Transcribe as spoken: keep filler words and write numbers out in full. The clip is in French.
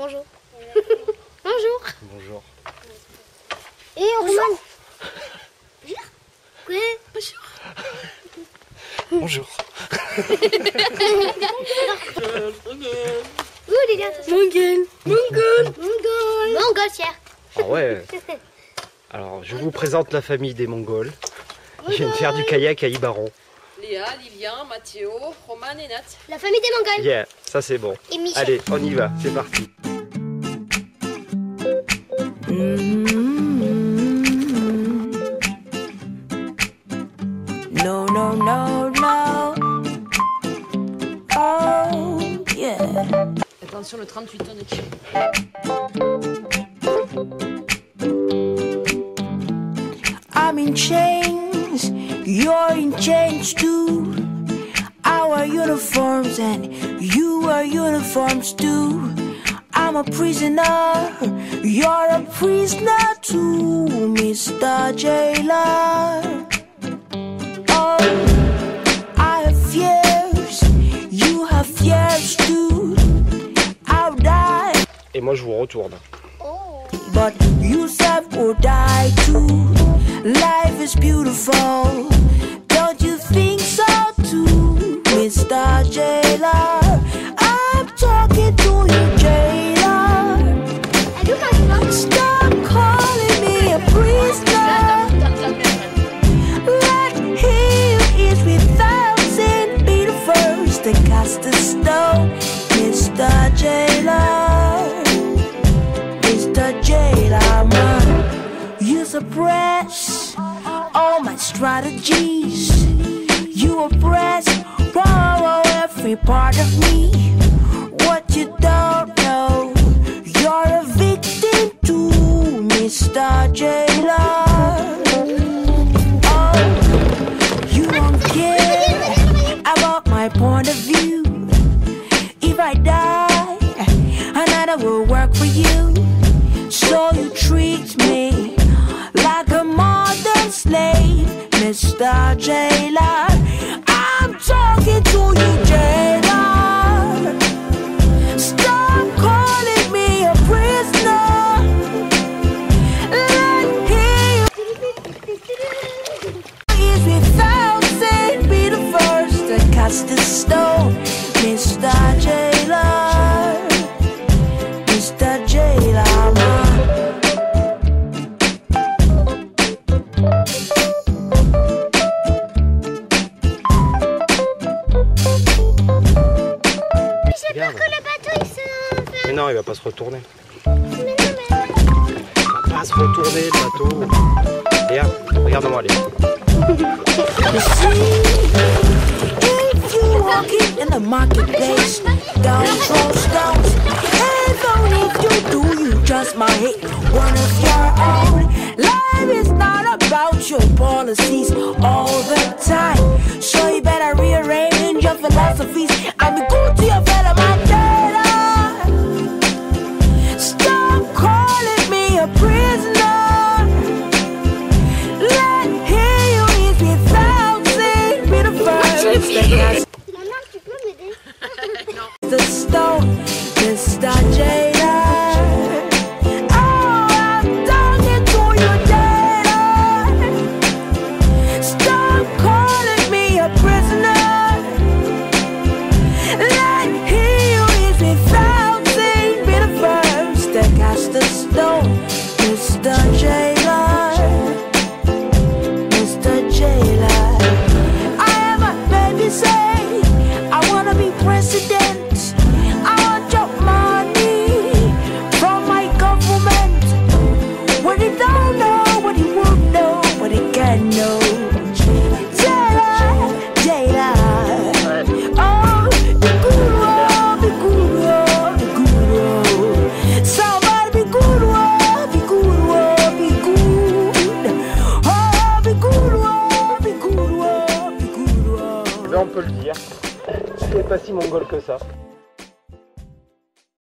Bonjour. Bonjour. Bonjour. Et Roman. Oui, bonjour. Bonjour. Où les gars? Mongol. Mongol. Mongol. Mongol, tiens. Ah ouais. Alors, je vous présente la famille des Mongols. Ils viennent faire du kayak à Ibaron. Léa, Lilian, Mathéo, Roman et Nat. La famille des Mongols. Yeah, ça c'est bon. Et Michel. Allez, on y va, c'est parti. No, no, no, no. Oh, yeah. Attention, le trente-huit tonnes de kilo. I'm in chains, you're in chains too. Our uniforms and you are uniforms too. I'm a prisoner, you're a prisoner too, Mister Jailer. Oh, I have fears, you have fears too. I'll die. Et moi je vous retourne. But Yusuf will die too. Life is beautiful. Don't you think so too, Mister Jailer? I'm talking to you, Jailer. Stop calling me a prisoner. Let him is without sin be the first to cast the stone, Mister Jailer. Mister Jailer, man, you suppress all my strategies. You oppress oh, every part of me. What you don't know, you're a victim too, Mister Jailer. Oh, you don't care about my point of view. If I die, another will work for you. So you treat me like a modern slave, Mister Jailer. I'm talking to you, Jailer. Stop calling me a prisoner. Let him is without sin be the first to cast the stone, Mister Jailer. Mister Jailer, man. Regarde. Que le bateau il se fait. Mais non, il va pas se retourner. Mais non, mais... Il va pas se retourner le bateau. Regarde, regarde-moi, allez. You see, if you walking in the marketplace, don't throw stones. Even if you do, you just might hit one of your own. Life is not about your policies all the time, so you better rearrange your philosophies and be good to your fellow man. Stop calling me a prisoner. Let him is without sin be the first that has Maman, tu peux m'aider? the stone, Mister Jailer. Oh, I'm talking to you, Jailer. Stop calling me a prisoner. Let him is without sin be the first that cast the stone, Mister Jailer. Mister Jailer. I am a baby say, I wanna be president. I want your money from my government. What he don't know, what he won't know, what he can know. Jailer, Jailer. Oh, be good, oh, be good, oh, be good, oh. Somebody be good, oh, be good, oh, be good. Oh, be good, oh, be good, oh, be good, oh. Là, on peut le dire. C'est pas si mongol que ça.